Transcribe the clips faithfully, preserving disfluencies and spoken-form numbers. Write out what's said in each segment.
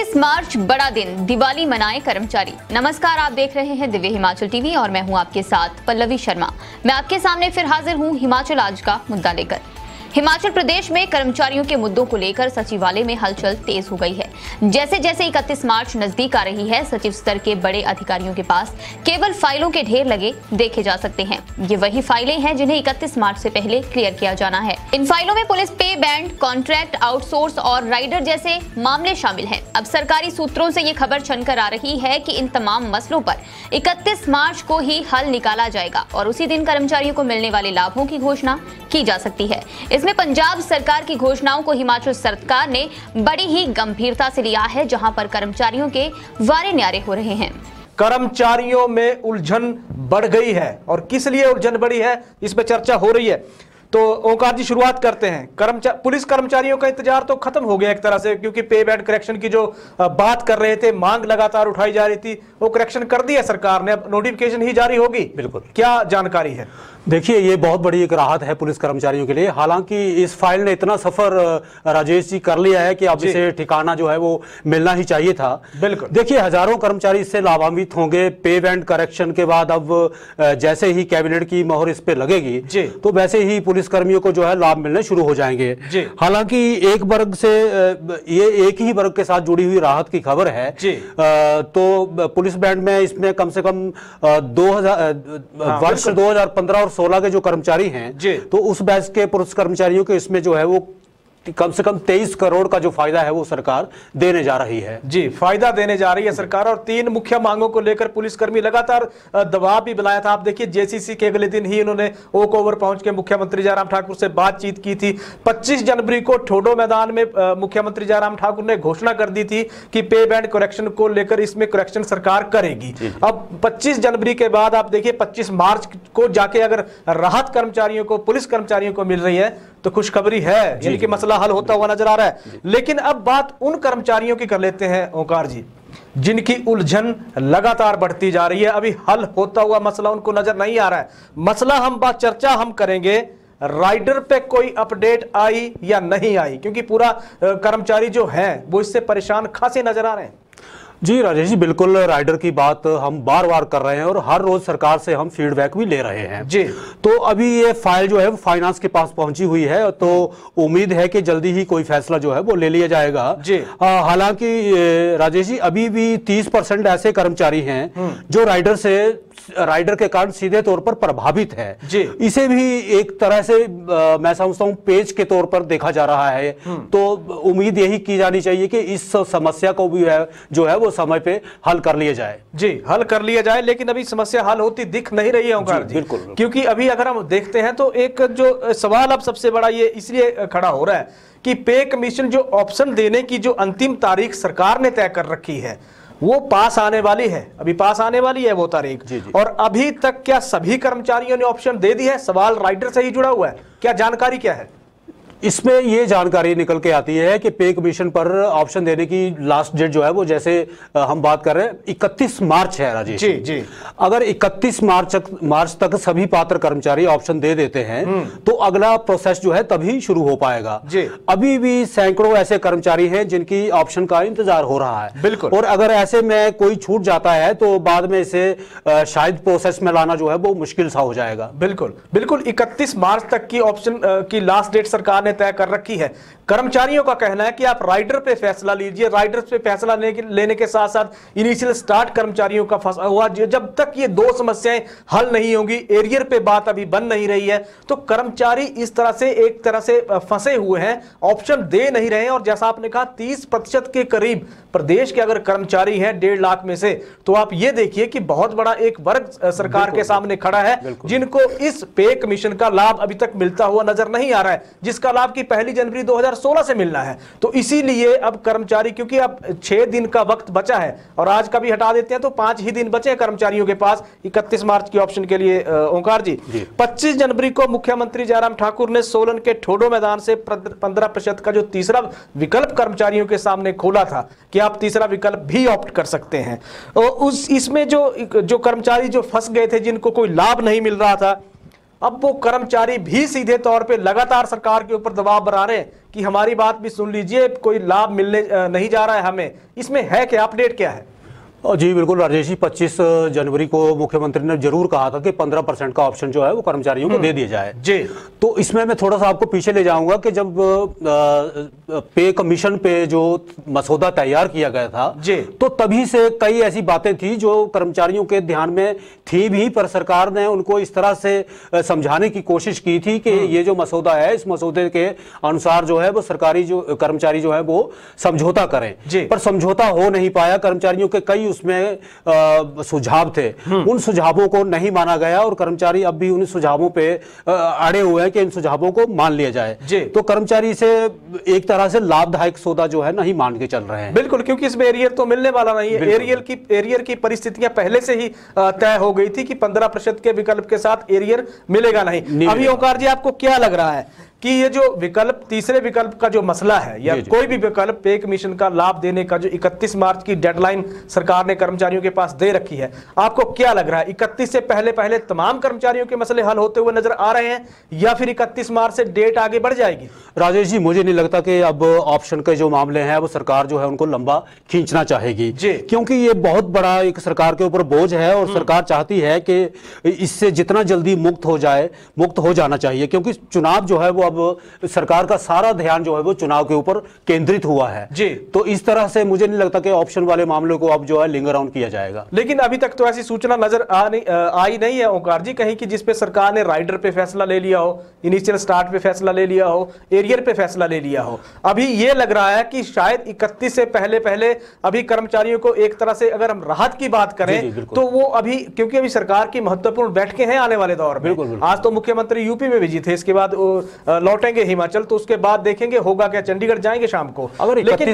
इकतीस मार्च बड़ा दिन, दिवाली मनाए कर्मचारी। नमस्कार, आप देख रहे हैं दिव्य हिमाचल टीवी और मैं हूं आपके साथ पल्लवी शर्मा। मैं आपके सामने फिर हाजिर हूं हिमाचल आज का मुद्दा लेकर। हिमाचल प्रदेश में कर्मचारियों के मुद्दों को लेकर सचिवालय में हलचल तेज हो गई है। जैसे जैसे इकतीस मार्च नजदीक आ रही है, सचिव स्तर के बड़े अधिकारियों के पास केवल फाइलों के ढेर लगे देखे जा सकते हैं। ये वही फाइलें हैं जिन्हें इकतीस मार्च से पहले क्लियर किया जाना है। इन फाइलों में police pay band, contract, outsource और राइडर जैसे मामले शामिल हैं। अब सरकारी सूत्रों से ये खबर छनकर आ रही है कि इन तमाम मसलों पर इकतीस मार्च को ही हल निकाला जाएगा और उसी दिन कर्मचारियों को मिलने वाले लाभों की घोषणा की जा सकती है। इसमें पंजाब सरकार की घोषणाओं को हिमाचल सरकार ने बड़ी ही गंभीरता से लिया है, जहां पर कर्मचारियों के वारे न्यारे हो रहे हैं। कर्मचारियों में उलझन बढ़ गई है और किस लिए उलझन बढ़ी है, इस पे चर्चा हो रही है। तो ओंकार जी, शुरुआत करते हैं। कर्मचारी पुलिस कर्मचारियों का इंतजार तो खत्म हो गया एक तरह से, क्योंकि पे बैंड करेक्शन की जो बात कर रहे थे, मांग लगातार उठाई जा रही थी, वो करेक्शन कर दिया सरकार ने। अब नोटिफिकेशन ही जारी होगी। बिल्कुल, क्या जानकारी है? देखिए, ये बहुत बड़ी एक राहत है पुलिस कर्मचारियों के लिए। हालांकि इस फाइल ने इतना सफर राजेश जी कर लिया है कि अब इसे ठिकाना जो है वो मिलना ही चाहिए था। बिल्कुल, देखिए, हजारों कर्मचारी इससे लाभान्वित होंगे। पे बैंड करेक्शन के बाद अब जैसे ही कैबिनेट की मोहर इस पे लगेगी तो वैसे ही पुलिस कर्मियों को जो है लाभ मिलने शुरू हो जाएंगे। हालांकि एक वर्ग से, ये एक ही वर्ग के साथ जुड़ी हुई राहत की खबर है। तो पुलिस बैंड में इसमें कम से कम दो हजार वर्ष दो हजार पंद्रह और सोलह के जो कर्मचारी हैं, तो उस बैच के पुलिस कर्मचारियों के इसमें जो है वो कम से कम तेईस करोड़ का जो फायदा है वो सरकार देने जा रही है। जी, फायदा देने जा रही है सरकार। और तीन मुख्य मांगों को लेकर पुलिसकर्मी लगातार दबाव भी बनाया था। आप देखिए, जेसीसी के अगले दिन ही इन्होंने ओक ओवर पहुंच के मुख्यमंत्री जयराम ठाकुर से बातचीत की थी। पच्चीस जनवरी को ठोडो मैदान में मुख्यमंत्री जयराम ठाकुर ने घोषणा कर दी थी कि पे बैंड करेक्शन को लेकर इसमें करेक्शन सरकार करेगी। अब पच्चीस जनवरी के बाद आप देखिए, पच्चीस मार्च को जाके अगर राहत कर्मचारियों को, पुलिस कर्मचारियों को मिल रही है तो खुशखबरी है, यानी कि मसला हल होता हुआ नजर आ रहा है। लेकिन अब बात उन कर्मचारियों की कर लेते हैं ओंकार जी, जिनकी उलझन लगातार बढ़ती जा रही है। अभी हल होता हुआ मसला उनको नजर नहीं आ रहा है। मसला हम बात चर्चा हम करेंगे, राइडर पे कोई अपडेट आई या नहीं आई, क्योंकि पूरा कर्मचारी जो है वो इससे परेशान खासे नजर आ रहे हैं। जी राजेश जी, बिल्कुल, राइडर की बात हम बार बार कर रहे हैं और हर रोज सरकार से हम फीडबैक भी ले रहे हैं। जी, तो अभी ये फाइल जो है वो फाइनेंस के पास पहुंची हुई है, तो उम्मीद है कि जल्दी ही कोई फैसला जो है वो ले लिया जाएगा। जी, हालांकि राजेश जी, अभी भी तीस परसेंट ऐसे कर्मचारी हैं जो राइडर से राइडर के कारण सीधे तौर पर प्रभावित है। जी, इसे भी एक तरह से आ, मैं समझता हूं पेच के तौर पर देखा जा रहा है। तो उम्मीद यही की जानी चाहिए कि इस समस्या को भी है जो है वो समय पे हल कर लिया जाए। जी, हल कर लिया जाए, लेकिन अभी समस्या हल होती दिख नहीं रही है ओंकार जी। बिल्कुल, क्योंकि अभी अगर हम देखते हैं तो एक जो सवाल अब सबसे बड़ा ये इसलिए खड़ा हो रहा है कि पे कमीशन जो ऑप्शन देने की जो अंतिम तारीख सरकार ने तय कर रखी है वो पास आने वाली है। अभी पास आने वाली है वो तारीख, और अभी तक क्या सभी कर्मचारियों ने ऑप्शन दे दी है? सवाल राइडर से ही जुड़ा हुआ है, क्या जानकारी क्या है इसमें? ये जानकारी निकल के आती है कि पे कमीशन पर ऑप्शन देने की लास्ट डेट जो है वो, जैसे हम बात कर रहे हैं, इकतीस मार्च है राजेश जी। जी, अगर इकतीस मार्च तक मार्च तक सभी पात्र कर्मचारी ऑप्शन दे देते हैं तो अगला प्रोसेस जो है तभी शुरू हो पाएगा। जी, अभी भी सैकड़ों ऐसे कर्मचारी हैं जिनकी ऑप्शन का इंतजार हो रहा है। बिल्कुल, और अगर ऐसे में कोई छूट जाता है तो बाद में इसे शायद प्रोसेस में लाना जो है वो मुश्किल सा हो जाएगा। बिल्कुल बिल्कुल, इकतीस मार्च तक की ऑप्शन की लास्ट डेट सरकार तय कर रखी है। कर्मचारियों का कहना है कि आप राइडर पे फैसला लीजिए। राइडर पे फैसला लेने के, लेने के साथ साथ इनिशियल स्टार्ट कर्मचारियों का फंसा हुआ, जब तक ये दो समस्याएं हल नहीं होंगी, एरियर पे बात अभी बन नहीं रही है, तो कर्मचारी इस तरह से एक तरह से फंसे हुए हैं, ऑप्शन दे नहीं रहे हैं। और जैसा आपने कहा, तीस प्रतिशत के करीब प्रदेश के अगर कर्मचारी हैं डेढ़ लाख में से, तो आप ये देखिए कि बहुत बड़ा एक वर्ग सरकार के सामने खड़ा है जिनको इस पे कमीशन का लाभ अभी तक मिलता हुआ नजर नहीं आ रहा है, जिसका लाभ की पहली जनवरी दो हजार सोलह से मिलना है। तो इसीलिए अब कर्मचारी, क्योंकि अब छह दिन का वक्त बचा है और आज का भी हटा देते हैं तो पांच ही दिन बचे हैं कर्मचारियों के पास इकतीस मार्च की ऑप्शन के लिए। ओंकार जी, पच्चीस जनवरी को मुख्यमंत्री जयराम ठाकुर ने सोलन के ठोडो मैदान से पंद्रह प्रतिशत का जो तीसरा विकल्प कर्मचारियों के सामने खोला था कि आप तीसरा विकल्प भी ऑप्ट कर सकते हैं। और उस इसमें जो जो कर्मचारी जो फंस गए थे, जिनको कोई लाभ नहीं मिल रहा था, अब वो कर्मचारी भी सीधे तौर पे लगातार सरकार के ऊपर दबाव बना रहे हैं कि हमारी बात भी सुन लीजिए, कोई लाभ मिलने नहीं जा रहा है हमें। इसमें है क्या, अपडेट क्या है? जी बिल्कुल राजेश जी, पच्चीस जनवरी को मुख्यमंत्री ने जरूर कहा था कि पंद्रह परसेंट का ऑप्शन जो है वो कर्मचारियों को दे दिया जाए जी। तो इसमें मैं थोड़ा सा आपको पीछे ले जाऊंगा कि जब पे कमीशन पे जो मसौदा तैयार किया गया था जी, तो तभी से कई ऐसी बातें थी जो कर्मचारियों के ध्यान में थी भी, पर सरकार ने उनको इस तरह से समझाने की कोशिश की थी कि ये जो मसौदा है, इस मसौदे के अनुसार जो है वो सरकारी जो कर्मचारी जो है वो समझौता करें, पर समझौता हो नहीं पाया। कर्मचारियों के कई उसमें सुझाव थे, उन सुझावों को नहीं माना गया और कर्मचारी अब भी उन सुझावों पे अड़े हुए हैं कि इन सुझावों को मान लिया जाए। तो कर्मचारी से एक तरह से लाभदायक सौदा जो है नहीं मान के चल रहे हैं। बिल्कुल, क्योंकि इसमें एरियर तो मिलने वाला नहीं है। एरियर की एरियर की परिस्थितियां पहले से ही तय हो गई थी कि पंद्रह प्रतिशत के विकल्प के साथ एरियर मिलेगा नहीं, नहीं अभी ओंकार जी आपको क्या लग रहा है कि ये जो विकल्प, तीसरे विकल्प का जो मसला है या कोई भी विकल्प पे कमीशन का लाभ देने का जो इकतीस मार्च की डेडलाइन सरकार ने कर्मचारियों के पास दे रखी है, आपको क्या लग रहा है इकतीस से पहले पहले तमाम कर्मचारियों के मसले हल होते हुए नजर आ रहे हैं या फिर इकतीस मार्च से डेट आगे बढ़ जाएगी? राजेश जी, मुझे नहीं लगता कि अब ऑप्शन के जो मामले हैं वो सरकार जो है उनको लंबा खींचना चाहेगी, क्योंकि ये बहुत बड़ा एक सरकार के ऊपर बोझ है और सरकार चाहती है कि इससे जितना जल्दी मुक्त हो जाए, मुक्त हो जाना चाहिए, क्योंकि चुनाव जो है वो अब सरकार का सारा ध्यान जो है वो चुनाव के ऊपर केंद्रित हुआ है जी। तो इस तरह से मुझे नहीं लगता कि ऑप्शन वाले मामलों को अब जो है लिंगर ऑन किया जाएगा। लेकिन अभी तक तो ऐसी सूचना नजर आ नहीं, आई नहीं है ओंकार जी कहीं कि जिसपे सरकार ने राइडर पे फैसला ले लिया हो, इनिशियल स्टार्ट पे फैसला ले लिया हो, एरियर पे फैसला ले लिया हो। अभी ये लग रहा है कि शायद इकतीस से पहले पहले अभी कर्मचारियों को एक तरह से अगर हम राहत की बात करें जी, जी, तो वो अभी, क्योंकि अभी सरकार की महत्वपूर्ण बैठकें हैं आने वाले दौर में। आज तो मुख्यमंत्री यूपी में बिजी थे, इसके बाद लौटेंगे हिमाचल, तो उसके बाद देखेंगे होगा क्या, चंडीगढ़ जाएंगे शाम को। अगर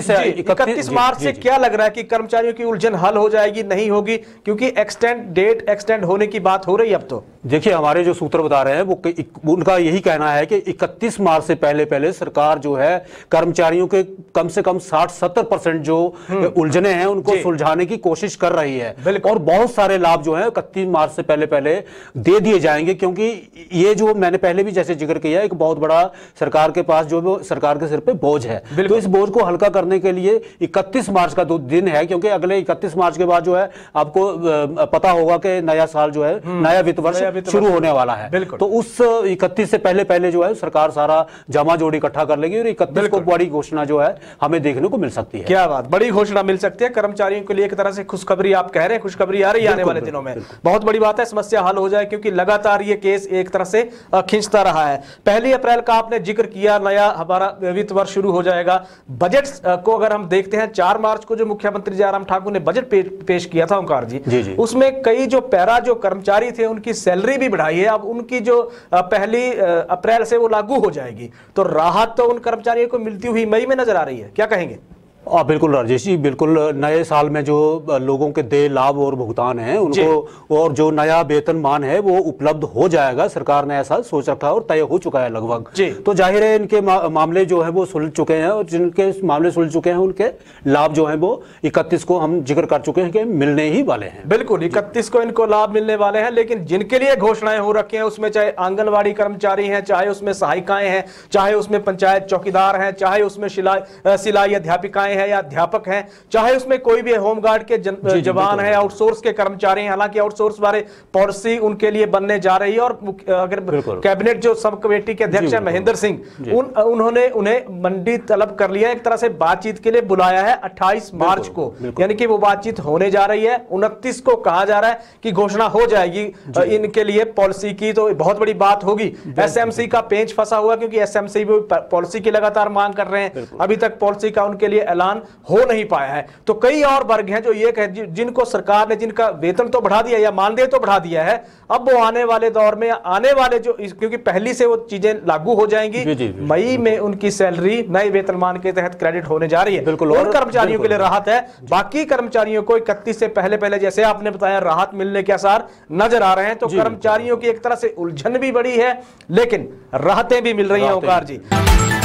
इकतीस मार्च से क्या लग रहा है कि कर्मचारियों की उलझन हल हो जाएगी, नहीं होगी? क्योंकि एक्सटेंड डेट एक्सटेंड होने की बात हो रही है अब तो। देखिए, हमारे जो सूत्र बता रहे हैं वो उनका यही कहना है कि इकतीस मार्च से पहले पहले सरकार जो है कर्मचारियों के कम से कम साठ सत्तर परसेंट जो उलझने हैं उनको सुलझाने की कोशिश कर रही है और बहुत सारे लाभ जो है इकतीस मार्च से पहले पहले दे दिए जाएंगे, क्योंकि ये जो मैंने पहले भी जैसे जिक्र किया एक बहुत बड़ा सरकार के पास जो वो सरकार के सिर पे बोझ है, तो इस बोझ को हल्का करने के लिए इकतीस मार्च का दो दिन है, क्योंकि अगले इकतीस मार्च के बाद जो है आपको पता होगा कि नया साल जो है नया वित्त वर्ष शुरू होने वाला है, तो उस इकतीस से पहले पहले जो है सरकार सारा जमा जोड़ी इकट्ठा कर लेगी और इकतीस को बड़ी घोषणा जो है हमें देखने को मिल सकती है। क्या बात, बड़ी घोषणा मिल सकती है कर्मचारियों के लिए, एक तरह से खुशखबरी आप कह रहे हैं, खुशखबरी आ रही है आने वाले दिनों में, बहुत बड़ी बात है, समस्या हल हो जाए, क्योंकि लगातार ये केस एक तरह से खींचता रहा है। पहली अप्रैल का आपने जिक्र किया, नया हमारा वित्त वर्ष शुरू हो जाएगा। बजट को अगर हम देखते हैं, चार मार्च को जो मुख्यमंत्री जयराम ठाकुर ने बजट पे, पेश किया था ओंकार जी, जी, जी, उसमें कई जो पैरा जो कर्मचारी थे उनकी सैलरी भी बढ़ाई है, अब उनकी जो पहली अप्रैल से वो लागू हो जाएगी, तो राहत तो उन कर्मचारियों को मिलती हुई मई में नजर आ रही है, क्या कहेंगे? आ, बिल्कुल राजेश जी, बिल्कुल नए साल में जो लोगों के देय लाभ और भुगतान है उनको और जो नया वेतन मान है वो उपलब्ध हो जाएगा, सरकार ने ऐसा सोच रखा है और तय हो चुका है लगभग। तो जाहिर है इनके मा, मामले जो है वो सुलझ चुके हैं और जिनके मामले सुलझ चुके हैं उनके लाभ जो है वो इकतीस को हम जिक्र कर चुके हैं कि मिलने ही वाले हैं। बिल्कुल, इकतीस को इनको लाभ मिलने वाले हैं, लेकिन जिनके लिए घोषणाएं हो रखी हैं उसमें चाहे आंगनबाड़ी कर्मचारी हैं, चाहे उसमें सहायिकाएं हैं, चाहे उसमें पंचायत चौकीदार हैं, चाहे उसमें सिलाई अध्यापिकाएं है या अध्यापक हैं, चाहे उसमें कोई भी होमगार्ड के जन, जी, जवान है, आउटसोर्स के कर्मचारी हैं। हालांकि आउटसोर्स बारे पॉलिसी उनके लिए बनने जा रही है और अगर कैबिनेट जो सब कमेटी के अध्यक्ष हैं महेंद्र सिंह, उन उन्होंने उन्हें मंडी तलब कर लिया, एक तरह से बातचीत के लिए बुलाया है अट्ठाईस मार्च को, यानी कि वो बातचीत होने जा रही है। उनतीस को कहा जा रहा है कि घोषणा हो जाएगी इनके लिए पॉलिसी की, तो बहुत बड़ी बात होगी। एसएमसी का पेंच फंसा हुआ, क्योंकि एसएमसी भी पॉलिसी की लगातार मांग कर रहे हैं, अभी तक पॉलिसी का उनके लिए ऐलान हो नहीं पाया है। तो कई और वर्ग हैं जो ये कह, जिनको सरकार ने जिनका वेतन तो बढ़ा दिया या मानदेय तो बढ़ा दिया है, अब वो आने वाले दौर में आने वाले जो, क्योंकि पहली से वो चीजें लागू हो जाएंगी, मई में उनकी सैलरी नए वेतनमान के तहत क्रेडिट होने जा रही है। बिल्कुल, और कर्मचारियों के लिए राहत है। बाकी कर्मचारियों को इकतीस से पहले पहले जैसे आपने बताया राहत मिलने के आसार नजर आ रहे हैं, तो कर्मचारियों की एक तरह से उलझन भी बड़ी है, लेकिन राहतें भी मिल रही हैं ओंकार जी।